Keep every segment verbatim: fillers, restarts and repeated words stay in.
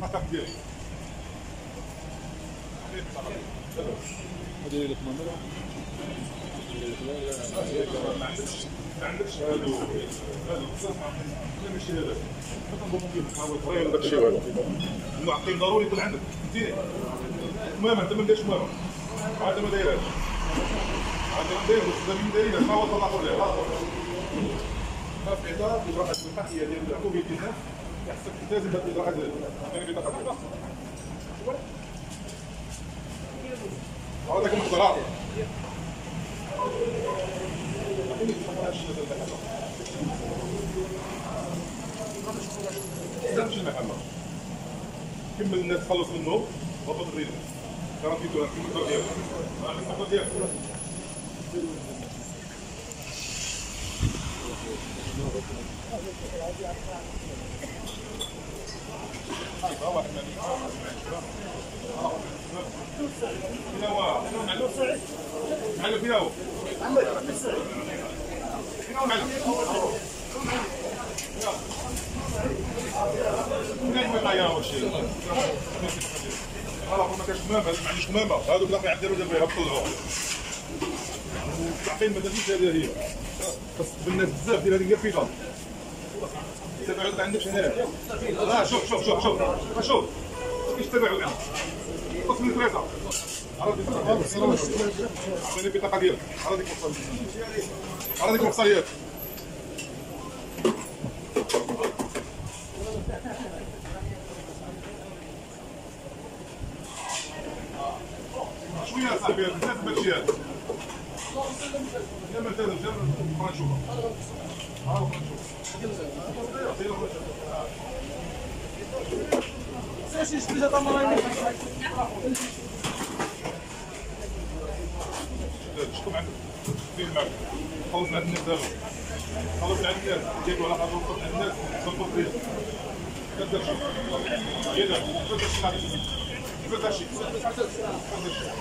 هذه لك مامرة ما عندكش ما عندكش هادو هادو بصح ما ماشي هذاك كنظن فيه محاول صغير داك الشيء هذا المعقم ضروري يكون عندك فهمتيني المهم انت ما دايرش المهم عاد ما دايرهاش عاد ما دايرش الزميل دايرين حاول تطلعوا ليه في اطار اجراءات الصحيه ديال الحكومه التزام يحسب لازم هذه الاجراءات يعني بطاقه هذاك المحضرات مش المحمد كمل الناس خلص من النوم وهبط الريتم راه في كمل الدور ديالك الدور ديالك واحد معلم فيها هو معلم فيها يا واش راه ما كاش كمامه ما عنديش كمامه هذوك باقي عندهم دابا يهبطوا التعقيم مازال هذه هي خاص بالناس بزاف ديال هذيك الفيضه التباعد ما عندكش هنايا اه شوف شوف شوف شوف شوف كاينش تباعد عندك قسم الفريزه عطيني البطاقه ديالك على ديك الوصفه على ديك الوصفه شويه صاحبي بزاف ماشي هذا لا ما تلزم جا بغا نشوفها ها بغا نشوفها ساشي شتي هذا مرة شكون عندك فين معك خلص عند الناس دابا خلص عند الناس جايبو على خاطر وصلت عند الناس صبوا فيه كدير شي هي دابا كدير شي كدير شي كدير شي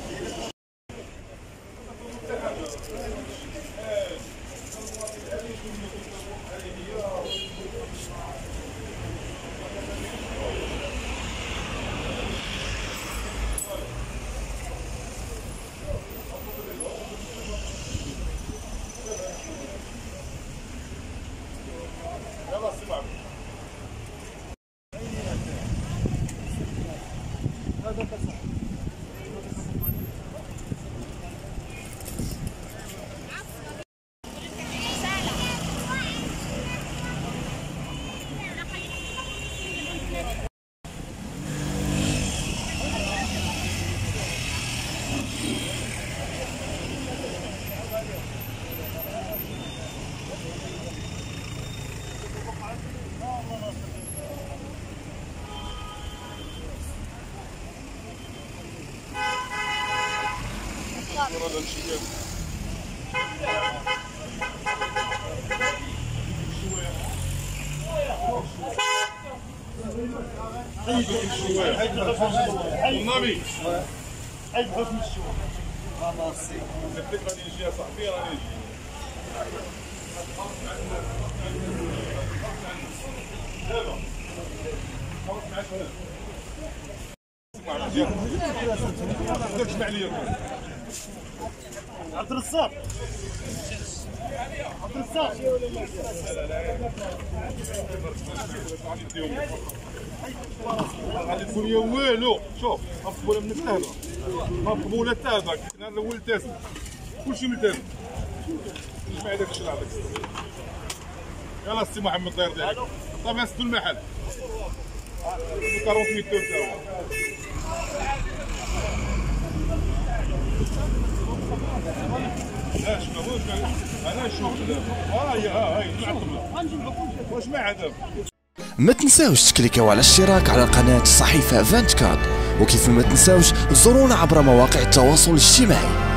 والنبي عيب حسن الشوق خلاصي الفكره راني نجي يا صاحبي راني نجي دابا خلص معاك هذا اسمع عليا عبد الرزاق عبد الرزاق غادي تكون والو شوف مقبوله من التهبه مقبوله التهبه حنا الاول التاسع كلشي ملتزم نجمع هذاك الشيء هذاك يلاه السي محمد الله يرضي عليك طبعا سدوا المحل أربعين متر تا هو لا شنو هو انا نشوف دابا ها هي ها هي نعطبها واش مع دابا. ما تنساوش تكليكاو على الاشتراك على قناة الصحيفة أربعة وعشرين وكيف ما تنساوش زورونا عبر مواقع التواصل الاجتماعي.